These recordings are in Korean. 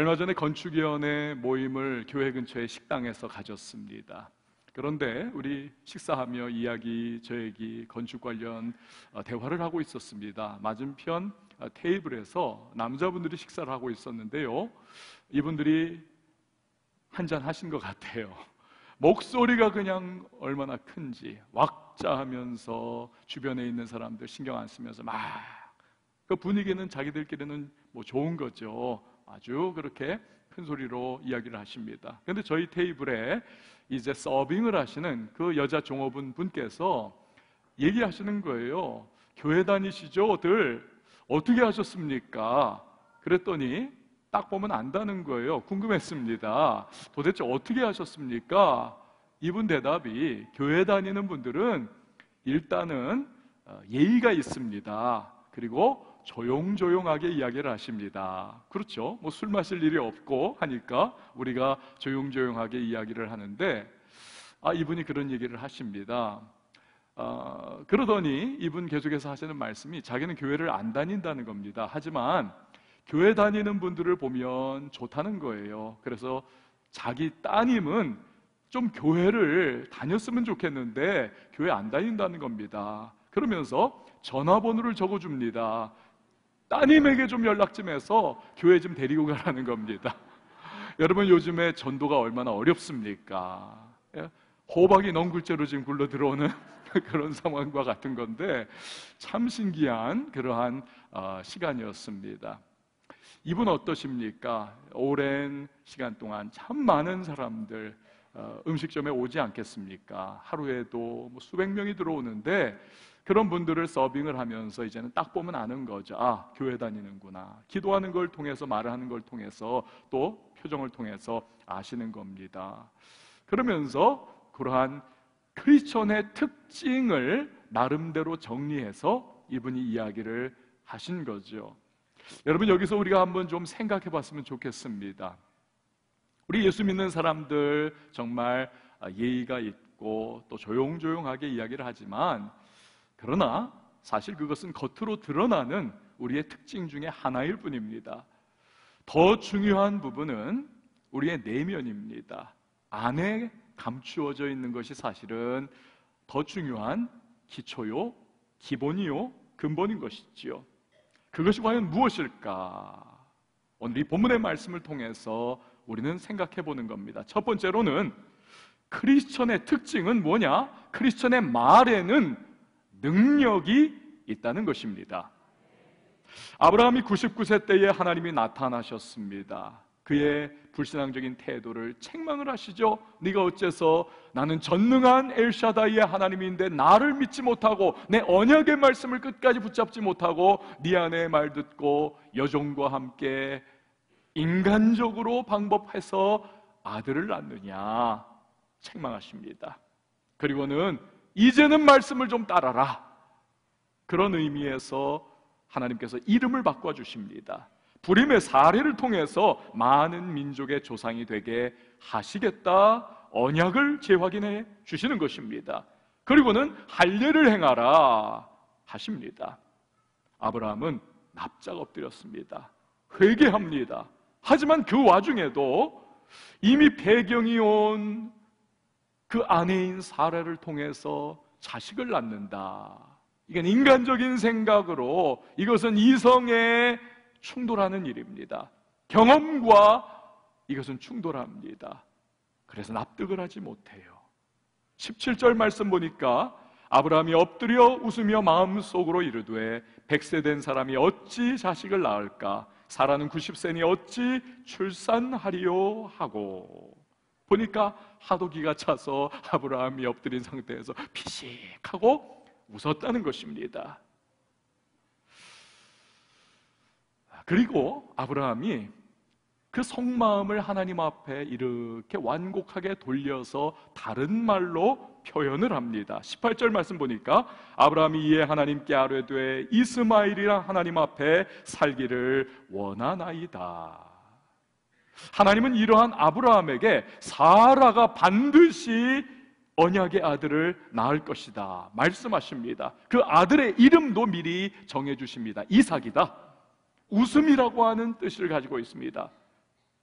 얼마 전에 건축위원회 모임을 교회 근처의 식당에서 가졌습니다. 그런데 우리 식사하며 저 얘기, 건축 관련 대화를 하고 있었습니다. 맞은편 테이블에서 남자분들이 식사를 하고 있었는데요, 이분들이 한잔 하신 것 같아요. 목소리가 그냥 얼마나 큰지 왁자하면서 주변에 있는 사람들 신경 안 쓰면서 막, 그 분위기는 자기들끼리는 뭐 좋은 거죠. 아주 그렇게 큰 소리로 이야기를 하십니다. 그런데 저희 테이블에 이제 서빙을 하시는 그 여자 종업원 분께서 얘기하시는 거예요. 교회 다니시죠들? 어떻게 하셨습니까? 그랬더니 딱 보면 안다는 거예요. 궁금했습니다. 도대체 어떻게 하셨습니까? 이분 대답이, 교회 다니는 분들은 일단은 예의가 있습니다. 그리고 조용조용하게 이야기를 하십니다. 그렇죠? 뭐 술 마실 일이 없고 하니까 우리가 조용조용하게 이야기를 하는데, 이분이 그런 얘기를 하십니다. 그러더니 이분 계속해서 하시는 말씀이, 자기는 교회를 안 다닌다는 겁니다. 하지만 교회 다니는 분들을 보면 좋다는 거예요. 그래서 자기 따님은 좀 교회를 다녔으면 좋겠는데 교회 안 다닌다는 겁니다. 그러면서 전화번호를 적어줍니다. 따님에게 좀 연락 좀 해서 교회 좀 데리고 가라는 겁니다. 여러분, 요즘에 전도가 얼마나 어렵습니까? 호박이 넝굴째로 지금 굴러 들어오는 그런 상황과 같은 건데, 참 신기한 그러한 시간이었습니다. 이분 어떠십니까? 오랜 시간 동안 참 많은 사람들 음식점에 오지 않겠습니까? 하루에도 수백 명이 들어오는데, 그런 분들을 서빙을 하면서 이제는 딱 보면 아는 거죠. 교회 다니는구나. 기도하는 걸 통해서, 말을 하는 걸 통해서, 또 표정을 통해서 아시는 겁니다. 그러면서 그러한 크리스천의 특징을 나름대로 정리해서 이분이 이야기를 하신 거죠. 여러분, 여기서 우리가 한번 좀 생각해 봤으면 좋겠습니다. 우리 예수 믿는 사람들 정말 예의가 있고 또 조용조용하게 이야기를 하지만, 그러나 사실 그것은 겉으로 드러나는 우리의 특징 중에 하나일 뿐입니다. 더 중요한 부분은 우리의 내면입니다. 안에 감추어져 있는 것이 사실은 더 중요한 기초요, 기본이요, 근본인 것이지요. 그것이 과연 무엇일까? 오늘 이 본문의 말씀을 통해서 우리는 생각해 보는 겁니다. 첫 번째로는 크리스천의 특징은 뭐냐? 크리스천의 말에는 능력이 있다는 것입니다. 아브라함이 99세 때에 하나님이 나타나셨습니다. 그의 불신앙적인 태도를 책망을 하시죠. 네가 어째서, 나는 전능한 엘샤다이의 하나님인데 나를 믿지 못하고 내 언약의 말씀을 끝까지 붙잡지 못하고 네 아내의 말 듣고 여종과 함께 인간적으로 방법해서 아들을 낳느냐 책망하십니다. 그리고는 이제는 말씀을 좀 따라라. 그런 의미에서 하나님께서 이름을 바꿔주십니다. 불임의 사례를 통해서 많은 민족의 조상이 되게 하시겠다, 언약을 재확인해 주시는 것입니다. 그리고는 할례를 행하라 하십니다. 아브라함은 납작 엎드렸습니다. 회개합니다. 하지만 그 와중에도 이미 배경이 온 그 아내인 사라를 통해서 자식을 낳는다. 이건 인간적인 생각으로, 이것은 이성에 충돌하는 일입니다. 경험과 이것은 충돌합니다. 그래서 납득을 하지 못해요. 17절 말씀 보니까 아브라함이 엎드려 웃으며 마음속으로 이르되 100세 된 사람이 어찌 자식을 낳을까? 사라는 90세니 어찌 출산하리요? 하고, 보니까 하도 기가 차서 아브라함이 엎드린 상태에서 피식하고 웃었다는 것입니다. 그리고 아브라함이 그 속마음을 하나님 앞에 이렇게 완곡하게 돌려서 다른 말로 표현을 합니다. 18절 말씀 보니까 아브라함이 이에 하나님께 아뢰되 이스마엘이라 하나님 앞에 살기를 원하나이다. 하나님은 이러한 아브라함에게 사라가 반드시 언약의 아들을 낳을 것이다 말씀하십니다. 그 아들의 이름도 미리 정해주십니다. 이삭이다. 웃음이라고 하는 뜻을 가지고 있습니다.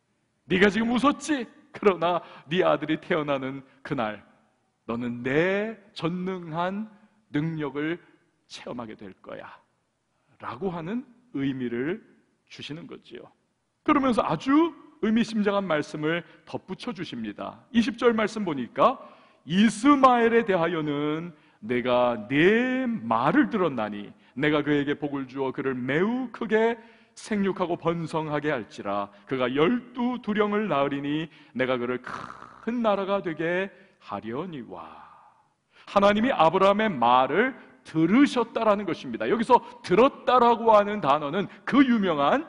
네가 지금 웃었지? 그러나 네 아들이 태어나는 그날 너는 내 전능한 능력을 체험하게 될 거야 라고 하는 의미를 주시는 거지요. 그러면서 아주 의미심장한 말씀을 덧붙여 주십니다. 20절 말씀 보니까 이스마엘에 대하여는 내가 네 말을 들었나니 내가 그에게 복을 주어 그를 매우 크게 생육하고 번성하게 할지라. 그가 12두령을 낳으리니 내가 그를 큰 나라가 되게 하려니와. 하나님이 아브라함의 말을 들으셨다라는 것입니다. 여기서 들었다라고 하는 단어는 그 유명한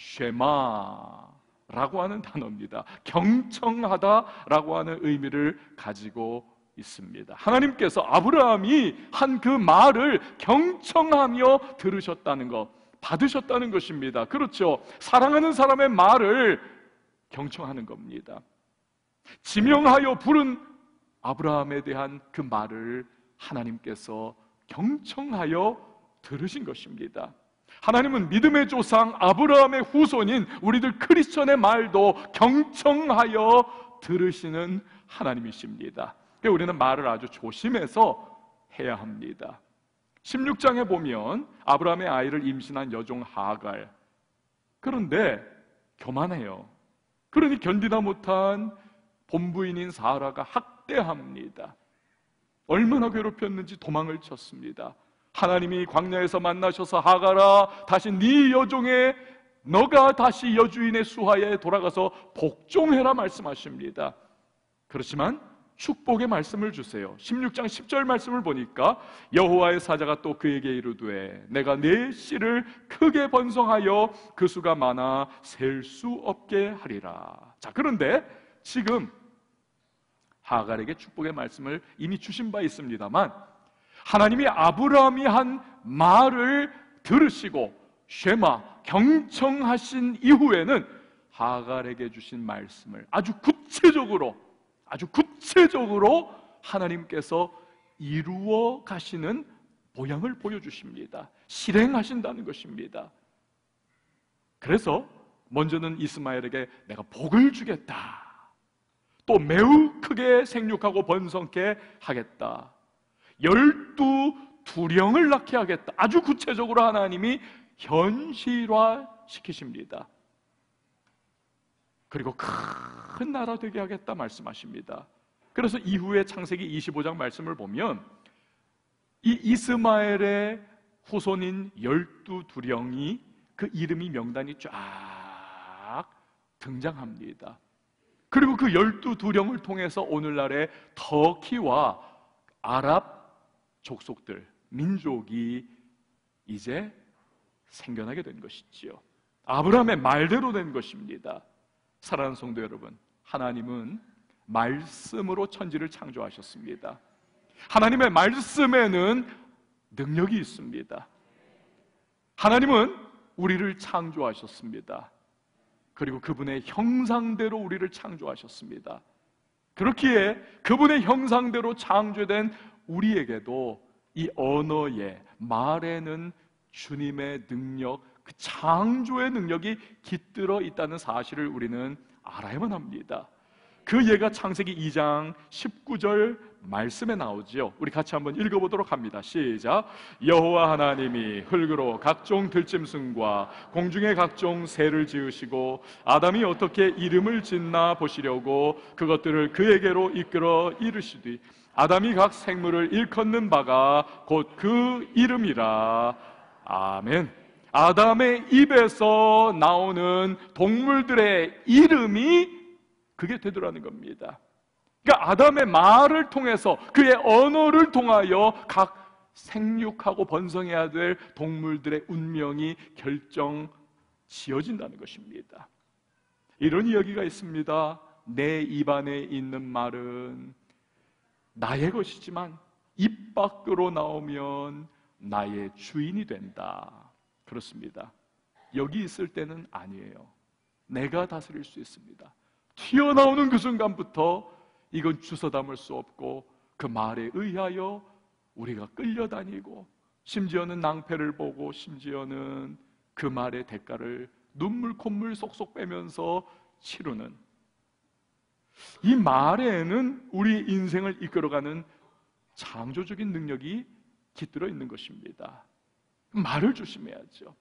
쉐마라고 하는 단어입니다. 경청하다라고 하는 의미를 가지고 있습니다. 하나님께서 아브라함이 한 그 말을 경청하며 들으셨다는 것, 받으셨다는 것입니다. 그렇죠. 사랑하는 사람의 말을 경청하는 겁니다. 지명하여 부른 아브라함에 대한 그 말을 하나님께서 경청하여 들으신 것입니다. 하나님은 믿음의 조상 아브라함의 후손인 우리들 크리스천의 말도 경청하여 들으시는 하나님이십니다. 그래서 우리는 말을 아주 조심해서 해야 합니다. 16장에 보면 아브라함의 아이를 임신한 여종 하갈, 그런데 교만해요. 그러니 견디다 못한 본부인인 사라가 학대합니다. 얼마나 괴롭혔는지 도망을 쳤습니다. 하나님이 광야에서 만나셔서 하갈아 다시 네 여종의 너가 다시 여주인의 수하에 돌아가서 복종해라 말씀하십니다. 그렇지만 축복의 말씀을 주세요. 16장 10절 말씀을 보니까 여호와의 사자가 또 그에게 이르되 내가 네 씨를 크게 번성하여 그 수가 많아 셀 수 없게 하리라. 자, 그런데 지금 하갈에게 축복의 말씀을 이미 주신 바 있습니다만 하나님이 아브라함이 한 말을 들으시고 쉐마, 경청하신 이후에는 하갈에게 주신 말씀을 아주 구체적으로 하나님께서 이루어 가시는 모양을 보여주십니다. 실행하신다는 것입니다. 그래서 먼저는 이스마엘에게 내가 복을 주겠다, 또 매우 크게 생육하고 번성케 하겠다, 12두령을 낳게 하겠다. 아주 구체적으로 하나님이 현실화시키십니다. 그리고 큰 나라 되게 하겠다 말씀하십니다. 그래서 이후에 창세기 25장 말씀을 보면 이 이스마엘의 후손인 12두령이 그 이름이 명단이 쫙 등장합니다. 그리고 그 12두령을 통해서 오늘날의 터키와 아랍 족속들, 민족이 이제 생겨나게 된 것이지요. 아브라함의 말대로 된 것입니다. 사랑하는 성도 여러분, 하나님은 말씀으로 천지를 창조하셨습니다. 하나님의 말씀에는 능력이 있습니다. 하나님은 우리를 창조하셨습니다. 그리고 그분의 형상대로 우리를 창조하셨습니다. 그렇기에 그분의 형상대로 창조된 우리에게도 이 언어의 말에는 주님의 능력, 그 창조의 능력이 깃들어 있다는 사실을 우리는 알아야만 합니다. 그 예가 창세기 2장 19절 말씀에 나오지요. 우리 같이 한번 읽어보도록 합니다. 시작. 여호와 하나님이 흙으로 각종 들짐승과 공중의 각종 새를 지으시고 아담이 어떻게 이름을 짓나 보시려고 그것들을 그에게로 이끌어 이르시되 아담이 각 생물을 일컫는 바가 곧 그 이름이라. 아멘. 아담의 입에서 나오는 동물들의 이름이 그게 되더라는 겁니다. 그러니까 아담의 말을 통해서, 그의 언어를 통하여 각 생육하고 번성해야 될 동물들의 운명이 결정 지어진다는 것입니다. 이런 이야기가 있습니다. 내 입안에 있는 말은 나의 것이지만 입 밖으로 나오면 나의 주인이 된다. 그렇습니다. 여기 있을 때는 아니에요. 내가 다스릴 수 있습니다. 튀어나오는 그 순간부터 이건 주워 담을 수 없고 그 말에 의하여 우리가 끌려다니고 심지어는 낭패를 보고 심지어는 그 말의 대가를 눈물 콧물 쏙쏙 빼면서 치르는 이 말에는 우리 인생을 이끌어가는 창조적인 능력이 깃들어 있는 것입니다. 말을 조심해야죠.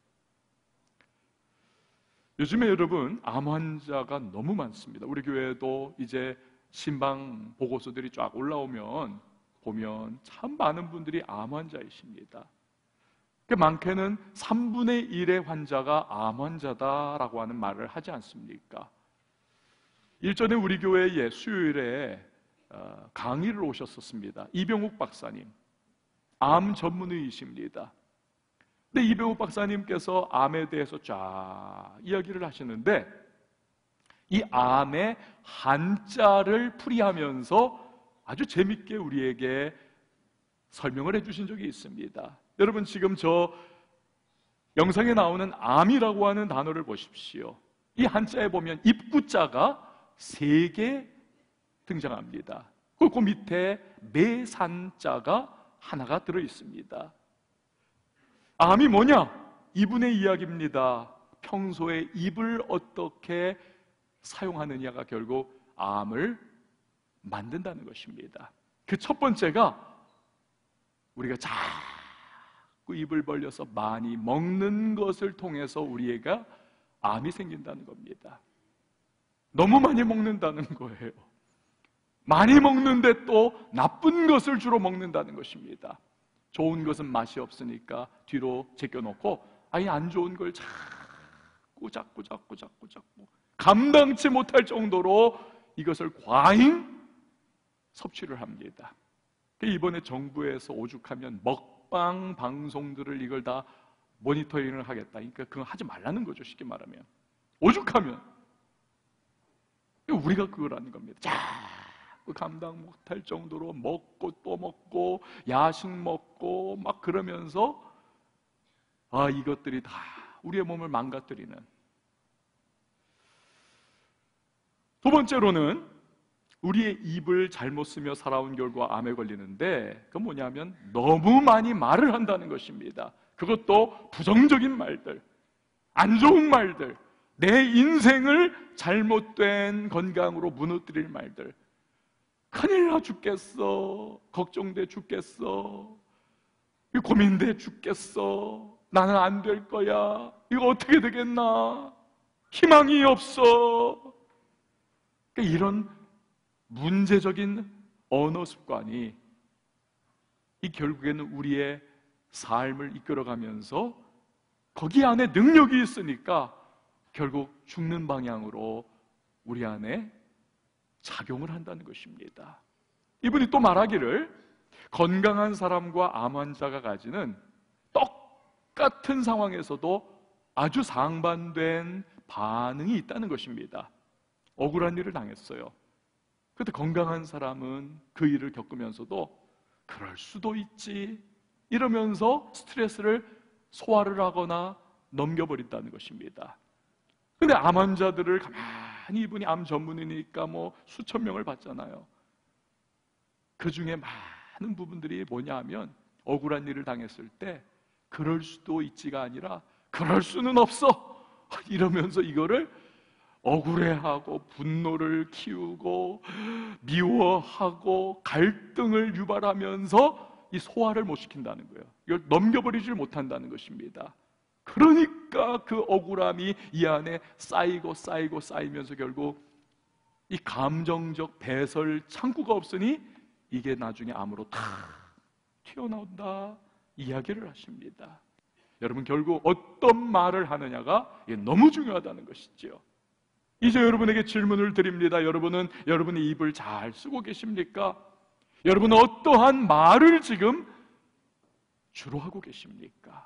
요즘에 여러분, 암 환자가 너무 많습니다. 우리 교회도 이제 신방 보고서들이 쫙 올라오면 보면 참 많은 분들이 암 환자이십니다. 많게는 3분의 1의 환자가 암 환자다라고 하는 말을 하지 않습니까? 일전에 우리 교회에 수요일에 강의를 오셨었습니다. 이병욱 박사님, 암 전문의이십니다. 근데 이병욱 박사님께서 암에 대해서 쫙 이야기를 하시는데, 이 암의 한자를 풀이하면서 아주 재밌게 우리에게 설명을 해주신 적이 있습니다. 여러분, 지금 저 영상에 나오는 암이라고 하는 단어를 보십시오. 이 한자에 보면 입구자가 3개 등장합니다. 그리고 그 밑에 매산자가 하나가 들어있습니다. 암이 뭐냐? 이분의 이야기입니다. 평소에 입을 어떻게 사용하느냐가 결국 암을 만든다는 것입니다. 그 첫 번째가 우리가 자꾸 입을 벌려서 많이 먹는 것을 통해서 우리가 암이 생긴다는 겁니다. 너무 많이 먹는다는 거예요. 많이 먹는데 또 나쁜 것을 주로 먹는다는 것입니다. 좋은 것은 맛이 없으니까 뒤로 제껴놓고 아예 안 좋은 걸 자꾸 감당치 못할 정도로 이것을 과잉 섭취를 합니다. 이번에 정부에서 오죽하면 먹방 방송들을 이걸 다 모니터링을 하겠다. 그러니까 그건 하지 말라는 거죠. 쉽게 말하면. 오죽하면 우리가 그걸 하는 겁니다. 자꾸 감당 못할 정도로 먹고 또 먹고 야식 먹고 막 그러면서 이것들이 다 우리의 몸을 망가뜨리는. 두 번째로는 우리의 입을 잘못 쓰며 살아온 결과 암에 걸리는데, 그건 뭐냐면 너무 많이 말을 한다는 것입니다. 그것도 부정적인 말들, 안 좋은 말들, 내 인생을 잘못된 건강으로 무너뜨릴 말들. 큰일 나 죽겠어, 걱정돼 죽겠어, 고민돼 죽겠어, 나는 안 될 거야, 이거 어떻게 되겠나, 희망이 없어. 이런 문제적인 언어 습관이 결국에는 우리의 삶을 이끌어가면서 거기 안에 능력이 있으니까 결국 죽는 방향으로 우리 안에 작용을 한다는 것입니다. 이분이 또 말하기를 건강한 사람과 암 환자가 가지는 똑같은 상황에서도 아주 상반된 반응이 있다는 것입니다. 억울한 일을 당했어요. 그런데 건강한 사람은 그 일을 겪으면서도 그럴 수도 있지 이러면서 스트레스를 소화를 하거나 넘겨버린다는 것입니다. 그런데 암 환자들을 가만히, 이분이 암 전문이니까 수천 명을 봤잖아요. 그 중에 많은 부분들이 뭐냐 하면 억울한 일을 당했을 때 그럴 수도 있지가 아니라 그럴 수는 없어 이러면서 이거를 억울해하고 분노를 키우고 미워하고 갈등을 유발하면서 이 소화를 못 시킨다는 거예요. 이걸 넘겨버리질 못한다는 것입니다. 그러니까 그 억울함이 이 안에 쌓이면서 결국 이 감정적 배설 창구가 없으니 이게 나중에 암으로 탁 튀어나온다 이야기를 하십니다. 여러분, 결국 어떤 말을 하느냐가 너무 중요하다는 것이죠. 이제 여러분에게 질문을 드립니다. 여러분은 여러분의 입을 잘 쓰고 계십니까? 여러분은 어떠한 말을 지금 주로 하고 계십니까?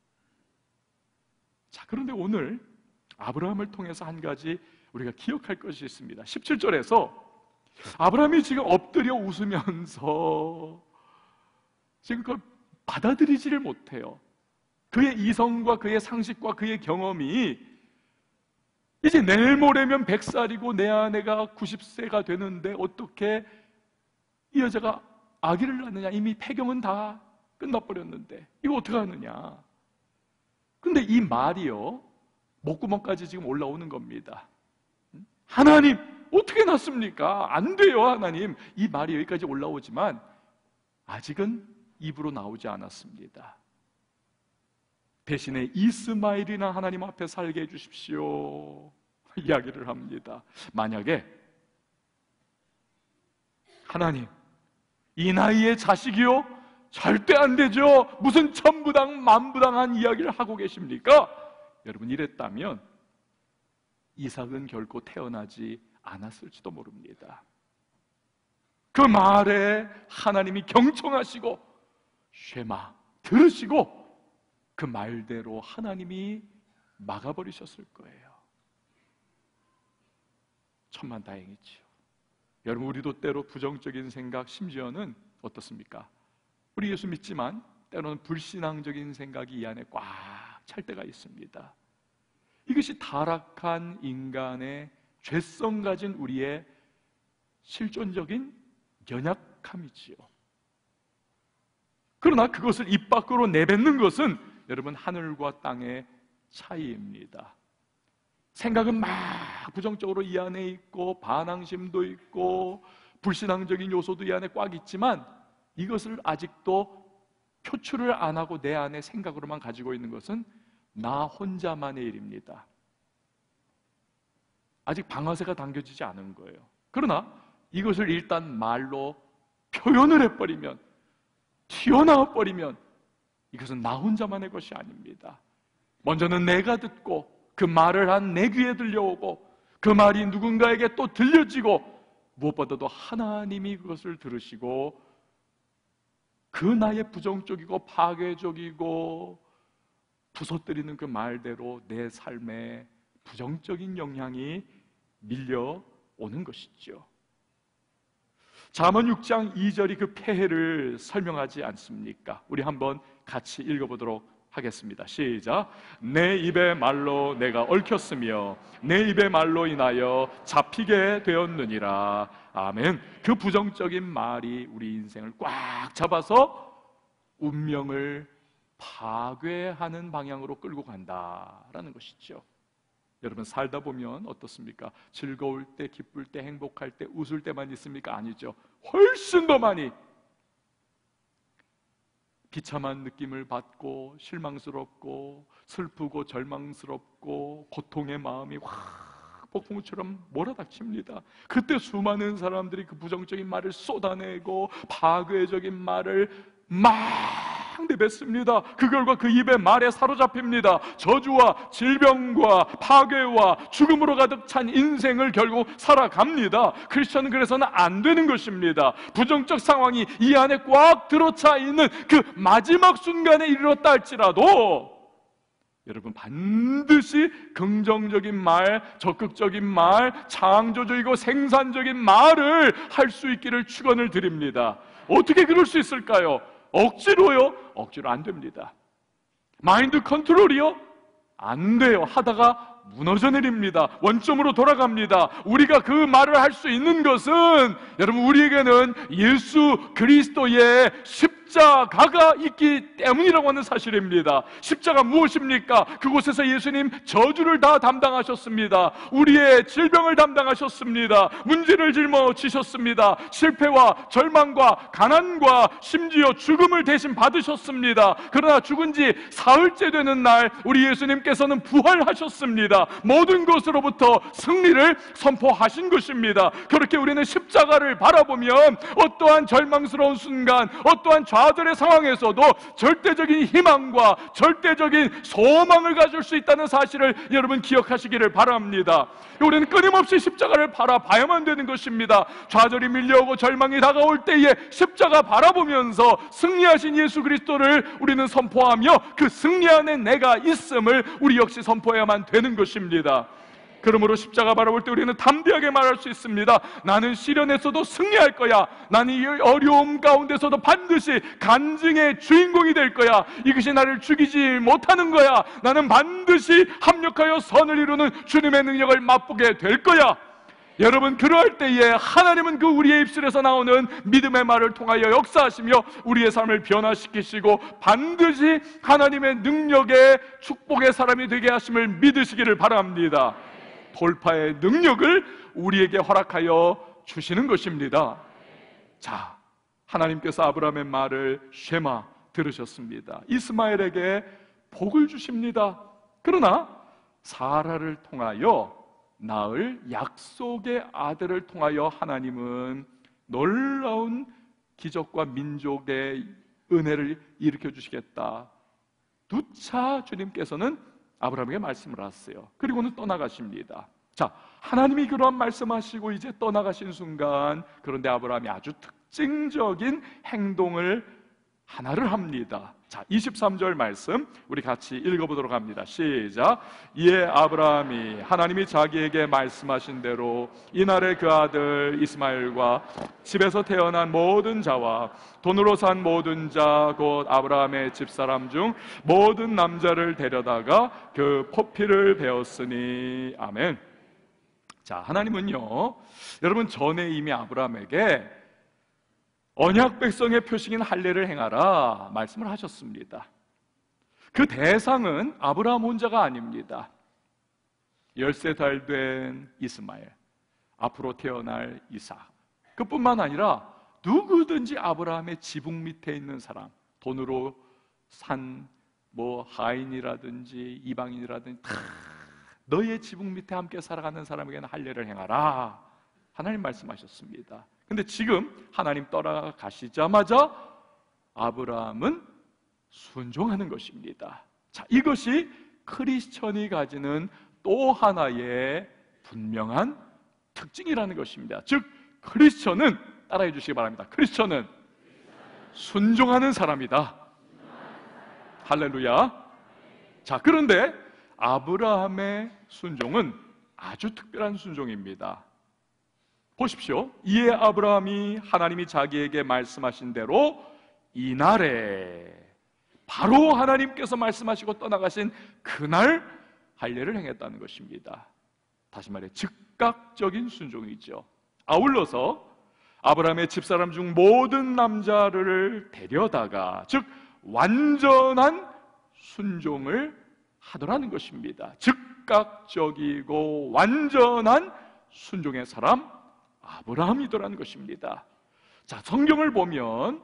자, 그런데 오늘 아브라함을 통해서 한 가지 우리가 기억할 것이 있습니다. 17절에서 아브라함이 지금 엎드려 웃으면서 지금 그걸 받아들이지를 못해요. 그의 이성과 그의 상식과 그의 경험이 이제 내일 모레면 100살이고 내 아내가 90세가 되는데 어떻게 이 여자가 아기를 낳느냐, 이미 폐경은 다 끝나버렸는데 이거 어떻게 하느냐. 근데 이 말이요 목구멍까지 지금 올라오는 겁니다. 하나님, 어떻게 낫습니까? 안 돼요, 하나님. 이 말이 여기까지 올라오지만 아직은 입으로 나오지 않았습니다. 대신에 이스마엘이나 하나님 앞에 살게 해주십시오 이야기를 합니다. 만약에 하나님, 이 나이에 자식이요? 절대 안 되죠. 무슨 천부당 만부당한 이야기를 하고 계십니까? 여러분, 이랬다면 이삭은 결코 태어나지 않았을지도 모릅니다. 그 말에 하나님이 경청하시고 쉐마 들으시고 그 말대로 하나님이 막아버리셨을 거예요. 천만다행이지요. 여러분, 우리도 때로 부정적인 생각, 심지어는 어떻습니까? 우리 예수 믿지만 때로는 불신앙적인 생각이 이 안에 꽉 찰 때가 있습니다. 이것이 타락한 인간의 죄성 가진 우리의 실존적인 연약함이지요. 그러나 그것을 입 밖으로 내뱉는 것은 여러분, 하늘과 땅의 차이입니다. 생각은 막 부정적으로 이 안에 있고 반항심도 있고 불신앙적인 요소도 이 안에 꽉 있지만 이것을 아직도 표출을 안 하고 내 안에 생각으로만 가지고 있는 것은 나 혼자만의 일입니다. 아직 방아쇠가 당겨지지 않은 거예요. 그러나 이것을 일단 말로 표현을 해버리면, 튀어나와 버리면 이것은 나 혼자만의 것이 아닙니다. 먼저는 내가 듣고 그 말을 한 내 귀에 들려오고 그 말이 누군가에게 또 들려지고 무엇보다도 하나님이 그것을 들으시고 그 나의 부정적이고 파괴적이고 부서뜨리는 그 말대로 내 삶에 부정적인 영향이 밀려오는 것이죠. 잠언 6장 2절이 그 폐해를 설명하지 않습니까? 우리 한번 같이 읽어보도록 하겠습니다. 시작. 내 입의 말로 내가 얽혔으며 내 입의 말로 인하여 잡히게 되었느니라. 아멘. 그 부정적인 말이 우리 인생을 꽉 잡아서 운명을 파괴하는 방향으로 끌고 간다라는 것이죠. 여러분, 살다 보면 어떻습니까? 즐거울 때, 기쁠 때, 행복할 때, 웃을 때만 있습니까? 아니죠. 훨씬 더 많이 비참한 느낌을 받고 실망스럽고 슬프고 절망스럽고 고통의 마음이 확 폭풍우처럼 몰아닥칩니다. 그때 수많은 사람들이 그 부정적인 말을 쏟아내고 파괴적인 말을 막 내뱉습니다. 그 결과 그 입의 말에 사로잡힙니다. 저주와 질병과 파괴와 죽음으로 가득 찬 인생을 결국 살아갑니다. 크리스천은 그래서는 안 되는 것입니다. 부정적 상황이 이 안에 꽉 들어차 있는 그 마지막 순간에 이르렀다 할지라도 여러분, 반드시 긍정적인 말, 적극적인 말, 창조적이고 생산적인 말을 할 수 있기를 축원을 드립니다. 어떻게 그럴 수 있을까요? 억지로요? 억지로 안 됩니다. 마인드 컨트롤이요? 안 돼요. 하다가 무너져 내립니다. 원점으로 돌아갑니다. 우리가 그 말을 할 수 있는 것은 여러분, 우리에게는 예수 그리스도의 십자가가 있기 때문이라고 하는 사실입니다. 십자가 무엇입니까? 그곳에서 예수님 저주를 다 담당하셨습니다. 우리의 질병을 담당하셨습니다. 문제를 짊어지셨습니다. 실패와 절망과 가난과 심지어 죽음을 대신 받으셨습니다. 그러나 죽은 지 사흘째 되는 날 우리 예수님께서는 부활하셨습니다. 모든 것으로부터 승리를 선포하신 것입니다. 그렇게 우리는 십자가를 바라보면 어떠한 절망스러운 순간, 어떠한 좌절의 상황에서도 절대적인 희망과 절대적인 소망을 가질 수 있다는 사실을 여러분 기억하시기를 바랍니다. 우리는 끊임없이 십자가를 바라봐야만 되는 것입니다. 좌절이 밀려오고 절망이 다가올 때에 십자가 바라보면서 승리하신 예수 그리스도를 우리는 선포하며 그 승리 안에 내가 있음을 우리 역시 선포해야만 되는 것입니다. 그러므로 십자가 바라볼 때 우리는 담대하게 말할 수 있습니다. 나는 시련에서도 승리할 거야. 나는 이 어려움 가운데서도 반드시 간증의 주인공이 될 거야. 이것이 나를 죽이지 못하는 거야. 나는 반드시 합력하여 선을 이루는 주님의 능력을 맛보게 될 거야. 여러분, 그러할 때에 하나님은 그 우리의 입술에서 나오는 믿음의 말을 통하여 역사하시며 우리의 삶을 변화시키시고 반드시 하나님의 능력의 축복의 사람이 되게 하심을 믿으시기를 바랍니다. 돌파의 능력을 우리에게 허락하여 주시는 것입니다. 자, 하나님께서 아브라함의 말을 쉐마 들으셨습니다. 이스마엘에게 복을 주십니다. 그러나 사라를 통하여 낳을 약속의 아들을 통하여 하나님은 놀라운 기적과 민족의 은혜를 일으켜 주시겠다. 누차 주님께서는 아브라함에게 말씀을 하세요. 그리고는 떠나가십니다. 자, 하나님이 그러한 말씀하시고 이제 떠나가신 순간, 그런데 아브라함이 아주 특징적인 행동을 하나를 합니다. 자, 23절 말씀 우리 같이 읽어보도록 합니다. 시작. 이에 아브라함이 하나님이 자기에게 말씀하신 대로 이날에 그 아들 이스마엘과 집에서 태어난 모든 자와 돈으로 산 모든 자 곧 아브라함의 집사람 중 모든 남자를 데려다가 그 포피를 베었으니. 아멘. 자, 하나님은요, 여러분 전에 이미 아브라함에게 언약 백성의 표식인 할례를 행하라 말씀을 하셨습니다. 그 대상은 아브라함 혼자가 아닙니다. 13살 된 이스마엘, 앞으로 태어날 이삭, 그뿐만 아니라 누구든지 아브라함의 지붕 밑에 있는 사람, 돈으로 산 하인이라든지 이방인이라든지 다 너희의 지붕 밑에 함께 살아가는 사람에게는 할례를 행하라 하나님 말씀하셨습니다. 근데 지금 하나님 떠나가시자마자 아브라함은 순종하는 것입니다. 자, 이것이 크리스천이 가지는 또 하나의 분명한 특징이라는 것입니다. 즉, 크리스천은, 따라해 주시기 바랍니다. 크리스천은 순종하는 사람이다. 할렐루야. 자, 그런데 아브라함의 순종은 아주 특별한 순종입니다. 보십시오. 이에 아브라함이 하나님이 자기에게 말씀하신 대로 이날에, 바로 하나님께서 말씀하시고 떠나가신 그날 할례를 행했다는 것입니다. 다시 말해 즉각적인 순종이죠. 아울러서 아브라함의 집사람 중 모든 남자를 데려다가, 즉 완전한 순종을 하더라는 것입니다. 즉각적이고 완전한 순종의 사람 아브라함이더라는 것입니다. 자, 성경을 보면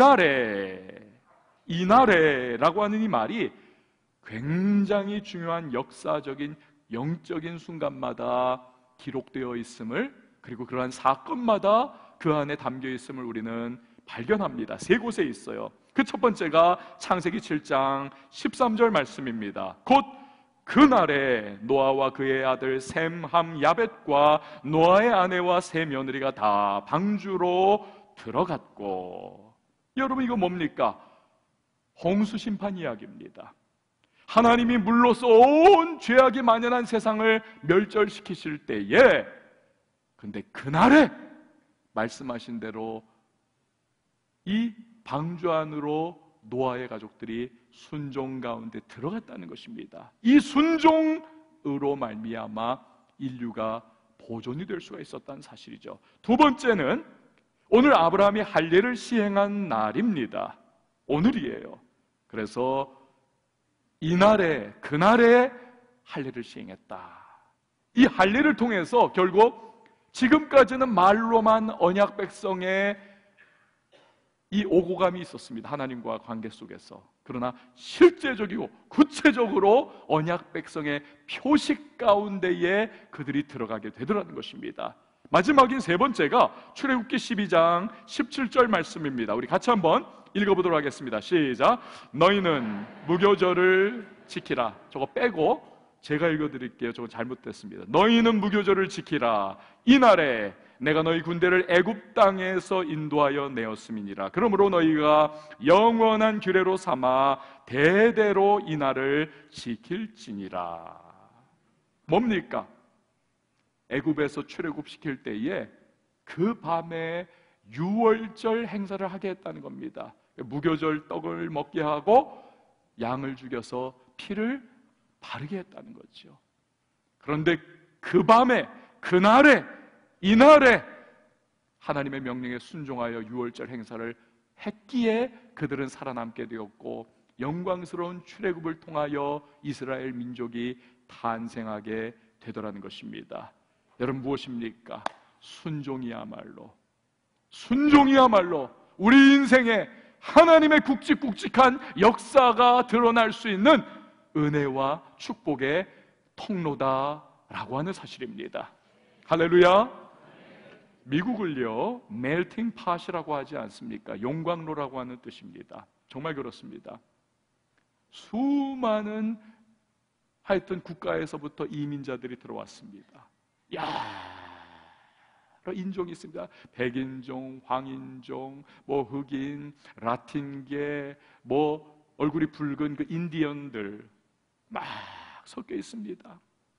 이날에라고 하는 이 말이 굉장히 중요한 역사적인 영적인 순간마다 기록되어 있음을, 그리고 그러한 사건마다 그 안에 담겨 있음을 우리는 발견합니다. 세 곳에 있어요. 그 첫 번째가 창세기 7장 13절 말씀입니다. 곧 그날에 노아와 그의 아들 셈, 함, 야벳과 노아의 아내와 세 며느리가 다 방주로 들어갔고. 여러분, 이거 뭡니까? 홍수 심판 이야기입니다. 하나님이 물로써 온 죄악이 만연한 세상을 멸절시키실 때에, 근데 그날에 말씀하신 대로 이 방주 안으로 노아의 가족들이 순종 가운데 들어갔다는 것입니다. 이 순종으로 말미암아 인류가 보존이 될 수가 있었다는 사실이죠. 두 번째는 오늘 아브라함이 할례를 시행한 날입니다. 오늘이에요. 그래서 그날에 할례를 시행했다. 이 할례를 통해서 결국 지금까지는 말로만 언약 백성의 이 오고감이 있었습니다. 하나님과 관계 속에서. 그러나 실제적이고 구체적으로 언약 백성의 표식 가운데에 그들이 들어가게 되더라는 것입니다. 마지막인 세 번째가 출애굽기 12장 17절 말씀입니다. 우리 같이 한번 읽어보도록 하겠습니다. 시작. 너희는 무교절을 지키라. 저거 빼고 제가 읽어드릴게요. 저거 잘못됐습니다. 너희는 무교절을 지키라. 이날에 내가 너희 군대를 애굽 땅에서 인도하여 내었음이니라. 그러므로 너희가 영원한 규례로 삼아 대대로 이날을 지킬지니라. 뭡니까? 애굽에서 출애굽시킬 때에 그 밤에 유월절 행사를 하게 했다는 겁니다. 무교절 떡을 먹게 하고 양을 죽여서 피를 바르게 했다는 거죠. 그런데 그 밤에, 그날에, 이날에 하나님의 명령에 순종하여 유월절 행사를 했기에 그들은 살아남게 되었고, 영광스러운 출애굽을 통하여 이스라엘 민족이 탄생하게 되더라는 것입니다. 여러분, 무엇입니까? 순종이야말로 우리 인생에 하나님의 굵직굵직한 역사가 드러날 수 있는 은혜와 축복의 통로다라고 하는 사실입니다. 할렐루야. 미국을요, 멜팅 팟이라고 하지 않습니까? 용광로라고 하는 뜻입니다. 정말 그렇습니다. 수많은 하여튼 국가에서부터 이민자들이 들어왔습니다. 여러 인종이 있습니다. 백인종, 황인종, 흑인, 라틴계, 얼굴이 붉은 그 인디언들 막 섞여 있습니다.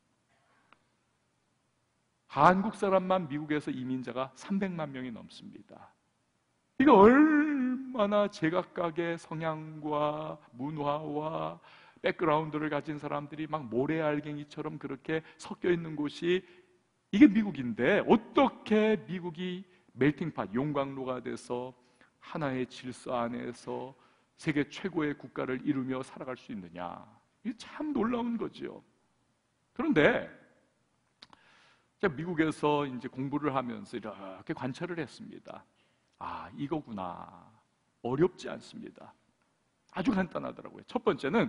한국 사람만 미국에서 이민자가 300만 명이 넘습니다. 이거 얼마나 제각각의 성향과 문화와 백그라운드를 가진 사람들이 막 모래알갱이처럼 그렇게 섞여 있는 곳이 이게 미국인데, 어떻게 미국이 멜팅팟, 용광로가 돼서 하나의 질서 안에서 세계 최고의 국가를 이루며 살아갈 수 있느냐? 이게 참 놀라운 거죠. 그런데 제가 미국에서 이제 공부를 하면서 이렇게 관찰을 했습니다. 이거구나. 어렵지 않습니다. 아주 간단하더라고요. 첫 번째는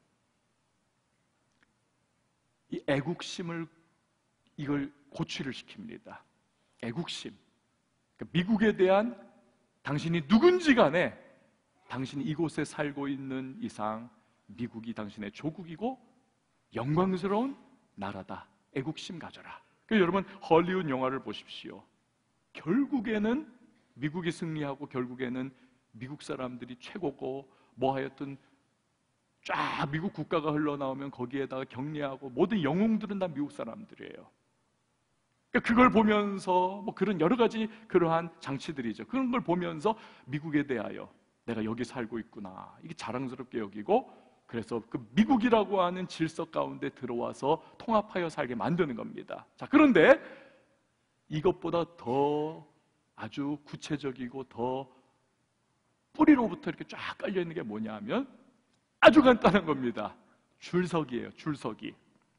이 애국심을 이걸 고취를 시킵니다. 애국심. 그러니까 미국에 대한 당신이 누군지 간에 당신이 이곳에 살고 있는 이상 미국이 당신의 조국이고 영광스러운 나라다. 애국심 가져라. 그러니까 여러분, 헐리우드 영화를 보십시오. 결국에는 미국이 승리하고 결국에는 미국 사람들이 최고고 하여튼 쫙 미국 국가가 흘러나오면 거기에다가 격려하고 모든 영웅들은 다 미국 사람들이에요. 그러니까 그걸 보면서 그런 여러 가지 그러한 장치들이죠. 그런 걸 보면서 미국에 대하여 내가 여기 살고 있구나, 이게 자랑스럽게 여기고, 그래서 그 미국이라고 하는 질서 가운데 들어와서 통합하여 살게 만드는 겁니다. 자, 그런데 이것보다 더 아주 구체적이고 더 뿌리로부터 이렇게 쫙 깔려 있는 게 뭐냐 하면 아주 간단한 겁니다. 줄서기예요. 줄서기.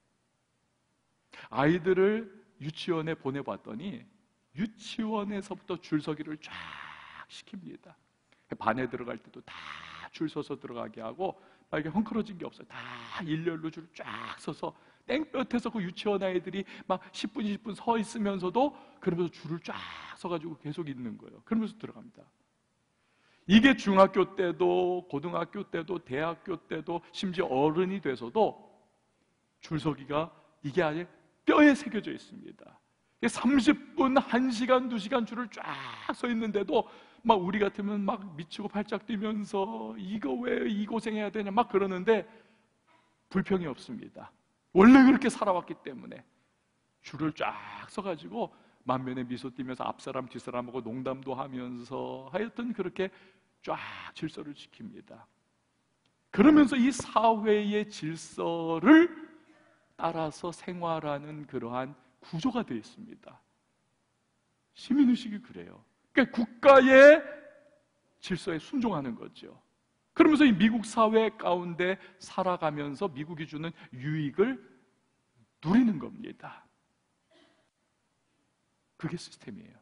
아이들을 유치원에 보내봤더니 유치원에서부터 줄서기를 쫙 시킵니다. 반에 들어갈 때도 다 줄 서서 들어가게 하고, 이게 헝클어진 게 없어요. 다 일렬로 줄 쫙 서서 땡볕에서 그 유치원 아이들이 막 10분, 20분 서 있으면서도 그러면서 줄을 쫙 서가지고 계속 있는 거예요. 그러면서 들어갑니다. 이게 중학교 때도 고등학교 때도 대학교 때도 심지어 어른이 돼서도 줄서기가 이게 아예 뼈에 새겨져 있습니다. 30분, 1시간, 2시간 줄을 쫙 서 있는데도 막 우리 같으면 막 미치고 팔짝 뛰면서 이거 왜 이 고생해야 되냐 막 그러는데 불평이 없습니다. 원래 그렇게 살아왔기 때문에 줄을 쫙 서가지고 만면에 미소 띠면서 앞사람 뒷사람하고 농담도 하면서 하여튼 그렇게 쫙 질서를 지킵니다. 그러면서 이 사회의 질서를 따라서 생활하는 그러한 구조가 되어 있습니다. 시민의식이 그래요. 그러니까 국가의 질서에 순종하는 거죠. 그러면서 이 미국 사회 가운데 살아가면서 미국이 주는 유익을 누리는 겁니다. 그게 시스템이에요.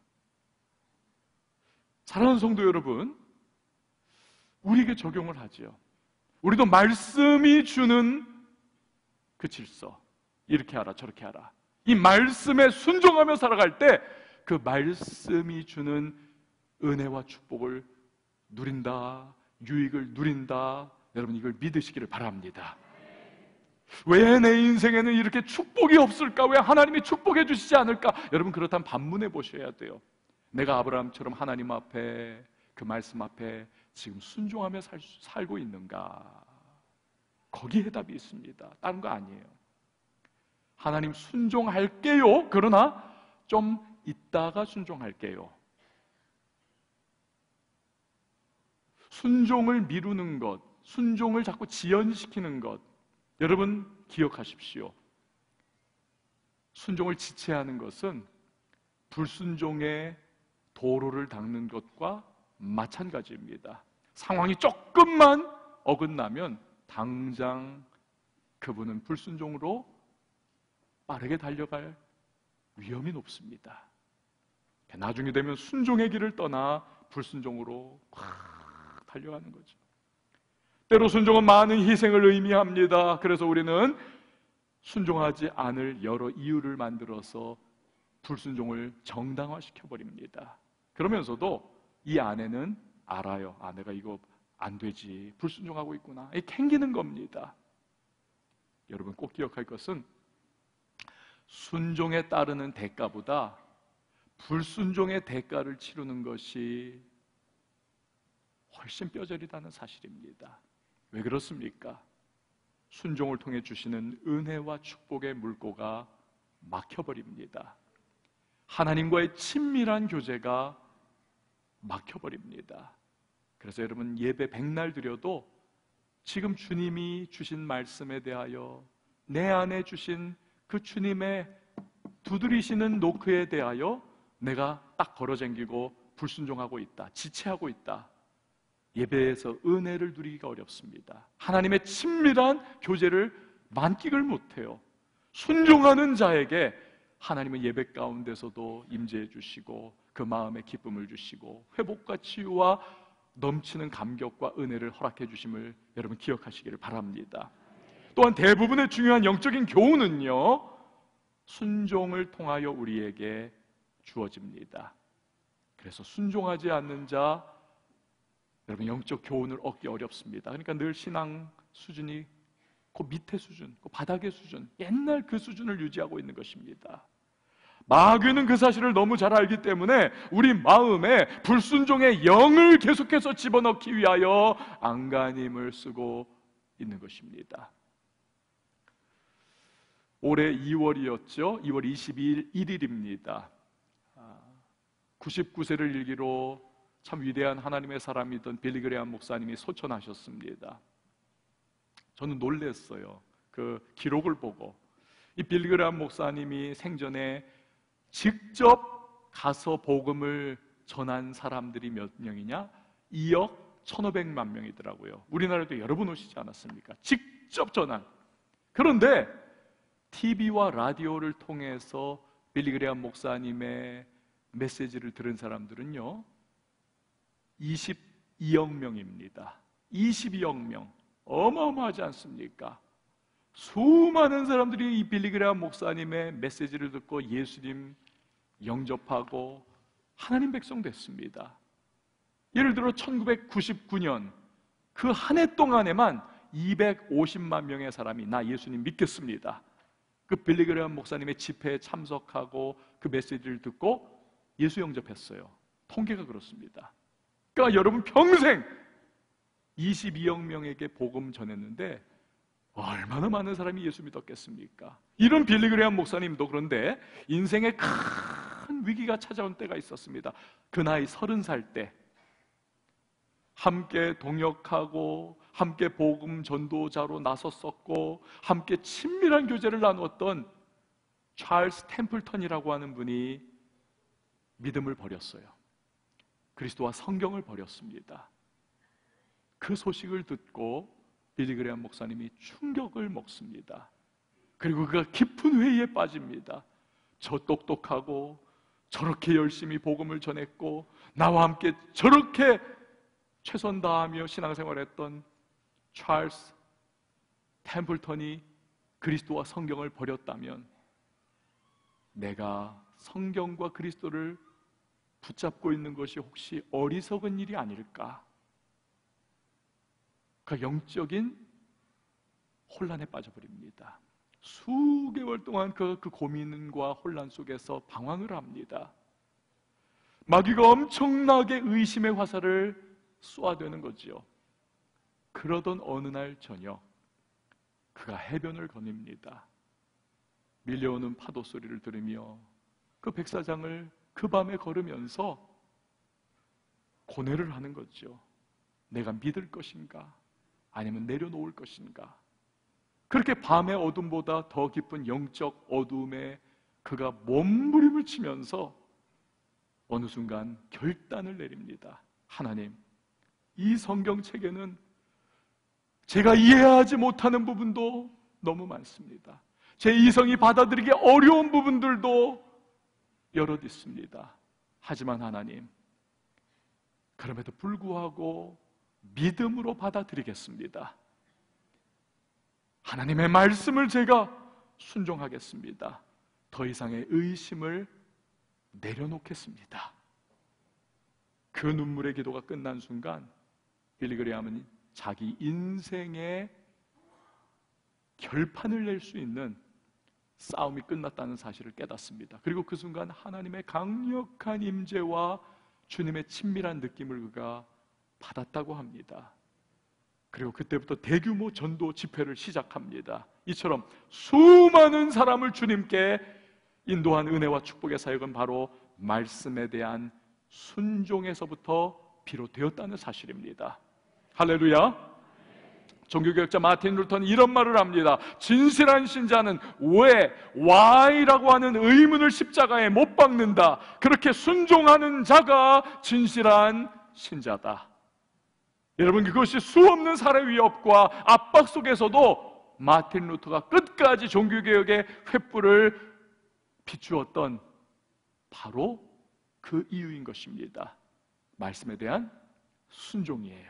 사랑하는 성도 여러분, 우리에게 적용을 하죠. 우리도 말씀이 주는 그 질서, 이렇게 하라 저렇게 하라, 이 말씀에 순종하며 살아갈 때 그 말씀이 주는 은혜와 축복을 누린다, 유익을 누린다. 여러분, 이걸 믿으시기를 바랍니다. 왜 내 인생에는 이렇게 축복이 없을까? 왜 하나님이 축복해 주시지 않을까? 여러분, 그렇다면 반문해 보셔야 돼요. 내가 아브라함처럼 하나님 앞에, 그 말씀 앞에 지금 순종하며 살고 있는가? 거기에 답이 있습니다. 다른 거 아니에요. 하나님 순종할게요. 그러나 좀 이따가 순종할게요. 순종을 미루는 것, 순종을 자꾸 지연시키는 것, 여러분 기억하십시오. 순종을 지체하는 것은 불순종의 도로를 닦는 것과 마찬가지입니다. 상황이 조금만 어긋나면 당장 그분은 불순종으로 빠르게 달려갈 위험이 높습니다. 나중에 되면 순종의 길을 떠나 불순종으로 확 달려가는 거죠. 때로 순종은 많은 희생을 의미합니다. 그래서 우리는 순종하지 않을 여러 이유를 만들어서 불순종을 정당화시켜 버립니다. 그러면서도 이 아내는 알아요. 내가 이거 안 되지, 불순종하고 있구나. 캥기는 겁니다. 여러분 꼭 기억할 것은 순종에 따르는 대가보다 불순종의 대가를 치르는 것이 훨씬 뼈저리다는 사실입니다. 왜 그렇습니까? 순종을 통해 주시는 은혜와 축복의 물꼬가 막혀버립니다. 하나님과의 친밀한 교제가 막혀버립니다. 그래서 여러분 예배 백날 드려도 지금 주님이 주신 말씀에 대하여, 내 안에 주신 그 주님의 두드리시는 노크에 대하여 내가 딱 걸어쟁기고 불순종하고 있다, 지체하고 있다, 예배에서 은혜를 누리기가 어렵습니다. 하나님의 친밀한 교제를 만끽을 못해요. 순종하는 자에게 하나님은 예배 가운데서도 임재해 주시고 그 마음에 기쁨을 주시고 회복과 치유와 넘치는 감격과 은혜를 허락해 주심을 여러분 기억하시기를 바랍니다. 또한 대부분의 중요한 영적인 교훈은요, 순종을 통하여 우리에게 주어집니다. 그래서 순종하지 않는 자, 여러분 영적 교훈을 얻기 어렵습니다. 그러니까 늘 신앙 수준이 그 밑에 수준, 그 바닥의 수준, 옛날 그 수준을 유지하고 있는 것입니다. 마귀는 그 사실을 너무 잘 알기 때문에 우리 마음에 불순종의 영을 계속해서 집어넣기 위하여 안간힘을 쓰고 있는 것입니다. 올해 2월이었죠. 2월 22일입니다. 99세를 일기로 참 위대한 하나님의 사람이던 빌리 그레이엄 목사님이 소천하셨습니다. 저는 놀랐어요. 그 기록을 보고. 이 빌리 그레이엄 목사님이 생전에 직접 가서 복음을 전한 사람들이 몇 명이냐? 2억 1,500만 명이더라고요. 우리나라에도 여러 분 오시지 않았습니까? 직접 전한. 그런데 TV와 라디오를 통해서 빌리 그레이엄 목사님의 메시지를 들은 사람들은요, 22억 명입니다. 22억 명. 어마어마하지 않습니까? 수많은 사람들이 이 빌리 그레이엄 목사님의 메시지를 듣고 예수님 영접하고 하나님 백성 됐습니다. 예를 들어 1999년 그 한 해 동안에만 250만 명의 사람이 나 예수님 믿겠습니다, 그 빌리 그레이엄 목사님의 집회에 참석하고 그 메시지를 듣고 예수 영접했어요. 통계가 그렇습니다. 그러니까 여러분 평생 22억 명에게 복음 전했는데 얼마나 많은 사람이 예수 믿었겠습니까? 이런 빌리 그레이엄 목사님도 그런데 인생에 큰 위기가 찾아온 때가 있었습니다. 그 나이 30살 때 함께 동역하고 함께 복음 전도자로 나섰었고 함께 친밀한 교제를 나누었던 찰스 템플턴이라고 하는 분이 믿음을 버렸어요. 그리스도와 성경을 버렸습니다. 그 소식을 듣고 빌리 그레이엄 목사님이 충격을 먹습니다. 그리고 그가 깊은 회의에 빠집니다. 저 똑똑하고 저렇게 열심히 복음을 전했고 나와 함께 저렇게 최선 다하며 신앙생활했던 찰스 템플턴이 그리스도와 성경을 버렸다면 내가 성경과 그리스도를 붙잡고 있는 것이 혹시 어리석은 일이 아닐까? 그 영적인 혼란에 빠져버립니다. 수개월 동안 그 고민과 혼란 속에서 방황을 합니다. 마귀가 엄청나게 의심의 화살을 쏘아대는 거지요. 그러던 어느 날 저녁 그가 해변을 거닙니다. 밀려오는 파도 소리를 들으며 그 백사장을 그 밤에 걸으면서 고뇌를 하는 거죠. 내가 믿을 것인가? 아니면 내려놓을 것인가? 그렇게 밤의 어둠보다 더 깊은 영적 어둠에 그가 몸부림을 치면서 어느 순간 결단을 내립니다. 하나님, 이 성경책에는 제가 이해하지 못하는 부분도 너무 많습니다. 제 이성이 받아들이기 어려운 부분들도 여럿 있습니다. 하지만 하나님, 그럼에도 불구하고 믿음으로 받아들이겠습니다. 하나님의 말씀을 제가 순종하겠습니다. 더 이상의 의심을 내려놓겠습니다. 그 눈물의 기도가 끝난 순간 빌리그레함은 자기 인생의 결판을 낼 수 있는 싸움이 끝났다는 사실을 깨닫습니다. 그리고 그 순간 하나님의 강력한 임재와 주님의 친밀한 느낌을 그가 받았다고 합니다. 그리고 그때부터 대규모 전도 집회를 시작합니다. 이처럼 수많은 사람을 주님께 인도한 은혜와 축복의 사역은 바로 말씀에 대한 순종에서부터 비롯되었다는 사실입니다. 할렐루야. 종교개혁자 마틴 루터는 이런 말을 합니다. 진실한 신자는 왜, why라고 하는 의문을 십자가에 못 박는다. 그렇게 순종하는 자가 진실한 신자다. 여러분, 그것이 수없는 사회 위협과 압박 속에서도 마틴 루터가 끝까지 종교개혁의 횃불을 비추었던 바로 그 이유인 것입니다. 말씀에 대한 순종이에요.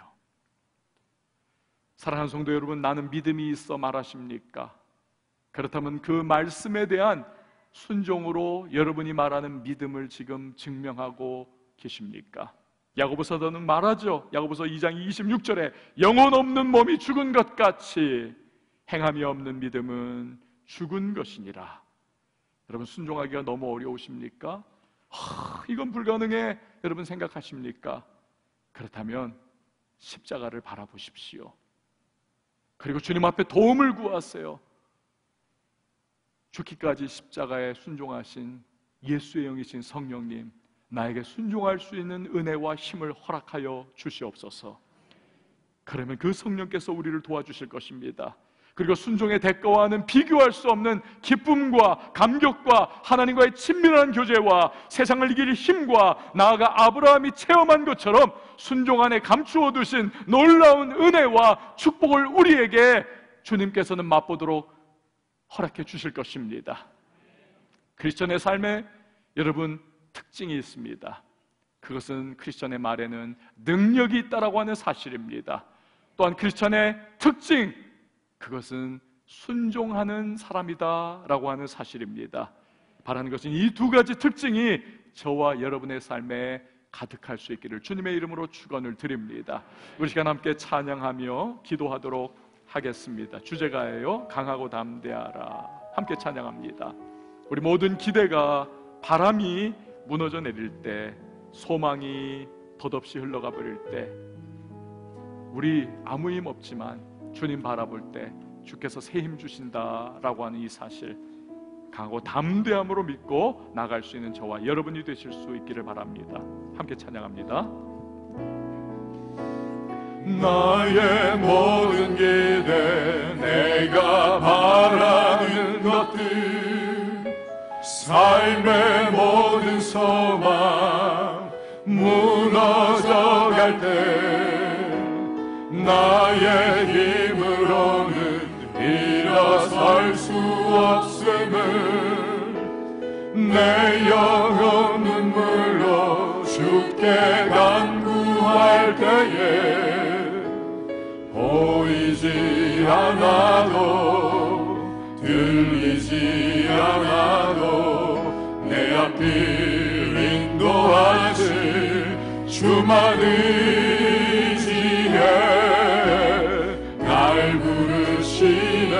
사랑하는 성도 여러분, 나는 믿음이 있어 말하십니까? 그렇다면 그 말씀에 대한 순종으로 여러분이 말하는 믿음을 지금 증명하고 계십니까? 야고보서는 말하죠. 야고보서 2장 26절에 영혼 없는 몸이 죽은 것 같이 행함이 없는 믿음은 죽은 것이니라. 여러분, 순종하기가 너무 어려우십니까? 이건 불가능해, 여러분 생각하십니까? 그렇다면 십자가를 바라보십시오. 그리고 주님 앞에 도움을 구하세요. 죽기까지 십자가에 순종하신 예수의 영이신 성령님, 나에게 순종할 수 있는 은혜와 힘을 허락하여 주시옵소서. 그러면 그 성령께서 우리를 도와주실 것입니다. 그리고 순종의 대가와는 비교할 수 없는 기쁨과 감격과 하나님과의 친밀한 교제와 세상을 이길 힘과 나아가 아브라함이 체험한 것처럼 순종 안에 감추어 두신 놀라운 은혜와 축복을 우리에게 주님께서는 맛보도록 허락해 주실 것입니다. 크리스천의 삶에 여러분 특징이 있습니다. 그것은 크리스천의 말에는 능력이 있다라고 하는 사실입니다. 또한 크리스천의 특징, 그것은 순종하는 사람이다라고 하는 사실입니다. 바라는 것은 이 두 가지 특징이 저와 여러분의 삶에 가득할 수 있기를 주님의 이름으로 축원을 드립니다. 우리 시간 함께 찬양하며 기도하도록 하겠습니다. 주제가예요. 강하고 담대하라. 함께 찬양합니다. 우리 모든 기대가 바람이 무너져 내릴 때, 소망이 덧없이 흘러가 버릴 때, 우리 아무 힘 없지만 주님 바라볼 때 주께서 새 힘 주신다라고 하는 이 사실, 강하고 담대함으로 믿고 나갈 수 있는 저와 여러분이 되실 수 있기를 바랍니다. 함께 찬양합니다. 나의 모든 기대, 내가 바라는 것들, 삶의 모든 소망 무너져 갈 때, 나의 힘으로는 일어설 수 없음을 내 영혼 눈물로 주께 간구할 때에 보이지 않아도 들리지 않아도 내 앞을 인도하실 주만 의지해 날 부르시네.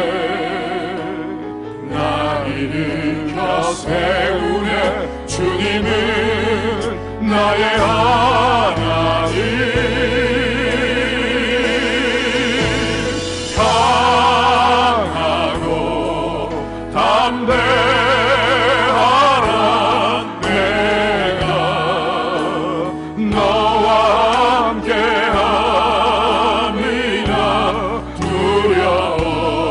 나 일으켜 세우네. 주님은 나의 하나님. 강하고 담대하라. 내가 너와 함께함이나 두려워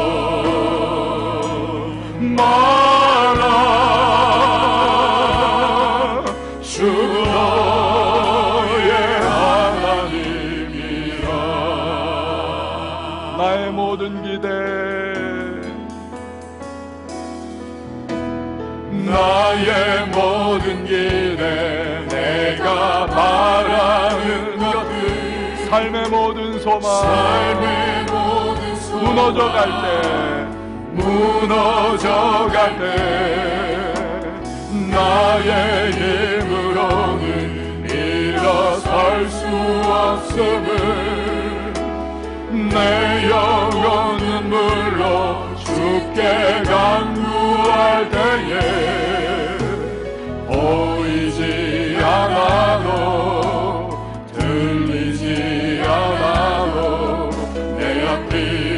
마라. 주 너의 하나님이라. 나의 모든 기대, 나의 모든 길에 내가 바라는 것들, 삶의 모든 소망, 삶의 모든 소망, 무너져 갈 때 나의 힘으로는 일어설 수 없음을 내 영혼은 물로 주께 간구할 때에 보이지 않아도 들리지 않아도 내 앞을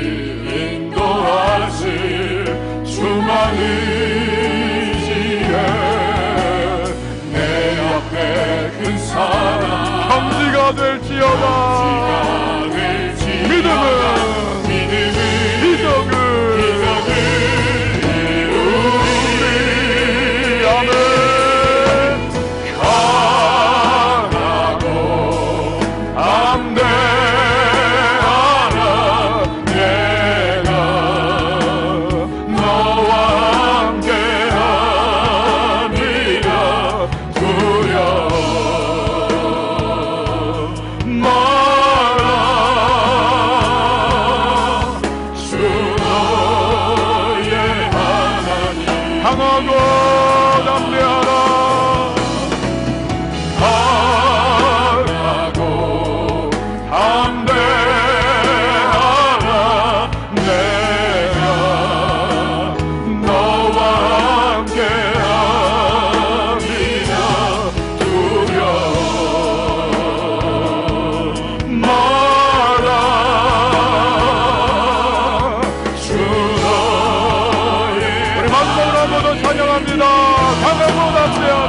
인도하실 주만 의지해 내 앞에 큰 사랑 평지가 될지어다. 믿음은 기적을 이루리. 아멘. 강하고 담대하라 내가 너와 함께하리라 두려워 마라 주 너의 하나님 강하고 담대하라. 강하고 담대하라 내가 너와 함께하리라 두려워 마라 주 너의 우리 마지막으로 한 번 더 찬양합니다. 강하고 담대하라.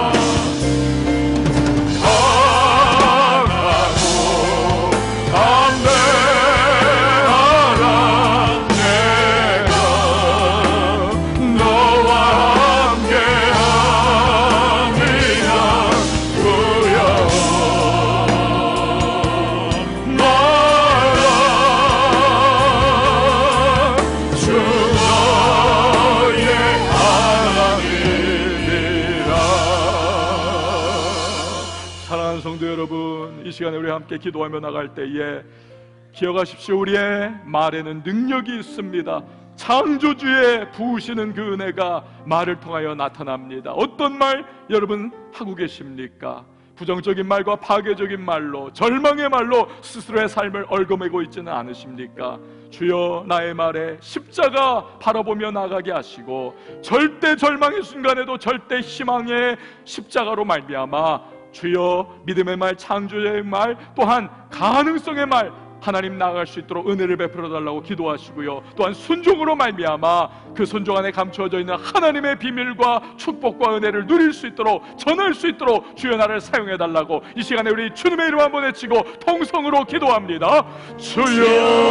강하고 담대하라 내가 너와 함께하리라 두려워 마라 주 너의 하나님이라. 사랑하는 성도 여러분, 이 시간에 우리 함께 기도하며 나갈 때에 기억하십시오. 우리의 말에는 능력이 있습니다. 창조주의 부으시는 그 은혜가 말을 통하여 나타납니다. 어떤 말 여러분 하고 계십니까? 부정적인 말과 파괴적인 말로, 절망의 말로 스스로의 삶을 얽어매고 있지는 않으십니까? 주여 나의 말에 십자가 바라보며 나가게 하시고 절대 절망의 순간에도 절대 희망의 십자가로 말미암아 주여 믿음의 말, 창조의 말, 또한 가능성의 말 하나님 나아갈 수 있도록 은혜를 베풀어 달라고 기도하시고요. 또한 순종으로 말미암아 그 순종 안에 감추어져 있는 하나님의 비밀과 축복과 은혜를 누릴 수 있도록, 전할 수 있도록 주여 나를 사용해 달라고 이 시간에 우리 주님의 이름 한번 외치고 통성으로 기도합니다. 주여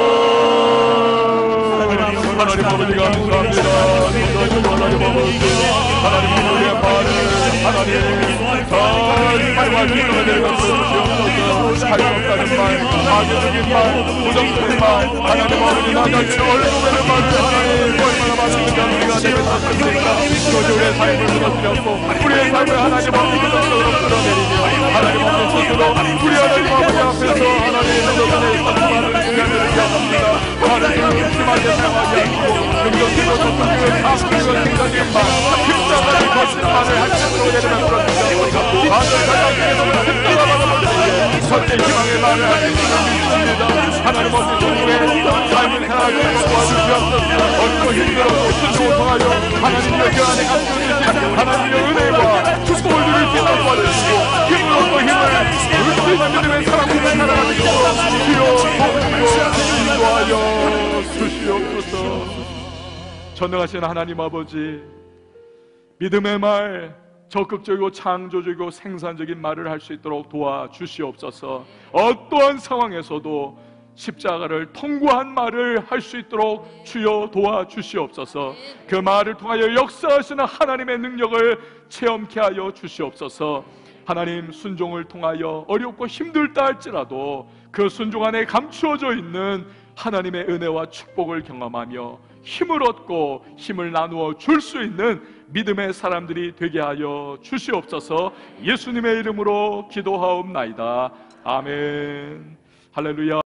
하나님 아버지 감사합니다. 하나님 아버지 하나님 우리의 말을 하나님 말과 기도를 내려주시옵소서. 할 수 없다는 말, 파괴적인 말, 부정적인 말, 하나님 아버지 나같이 얼굴에는 말을 하나님 얼마나 많은 우리가 내뱉었습니까? 그것이 우리의 삶을 무너뜨렸고 우리의 삶을 하나님 아버지 그것으로 끌어내리며 하나님 아버지 스스로 우리 하나님 아버지 앞에서 하나님의 능력에 있어서 많은 시간을 기억합니다. 하나님 심하게 사용하지 않고 긍정적이고 적극적이고 사업적이고 생각적인 말, 십자가를 거친 말을 하나님으로 내려놓습니다. 하나님 가정에서 십자가 받아보시기에 절대 희망의 말을 하시는 믿습니다. 하나님 아버지 주님의 삶을 살아가는 것 도와주시옵소서. 어렵고 힘들었고 순종을 통하여 하나님의 그 안에 감춰주신 하나님의 은혜와 축복을 누릴 수 있도록 도와주시고 힘을 얻고 힘을 얻을 수 있는 믿음의 사랑으로 살아가는 것으로 주여 인도하여 주시옵소서. 전능하신 하나님 아버지, 믿음의 말, 적극적이고 창조적이고 생산적인 말을 할 수 있도록 도와주시옵소서. 어떠한 상황에서도 십자가를 통과한 말을 할 수 있도록 주여 도와주시옵소서. 그 말을 통하여 역사하시는 하나님의 능력을 체험케 하여 주시옵소서. 하나님, 순종을 통하여 어렵고 힘들다 할지라도 그 순종 안에 감추어져 있는 하나님의 은혜와 축복을 경험하며 힘을 얻고 힘을 나누어 줄 수 있는 믿음의 사람들이 되게 하여 주시옵소서. 예수님의 이름으로 기도하옵나이다. 아멘. 할렐루야.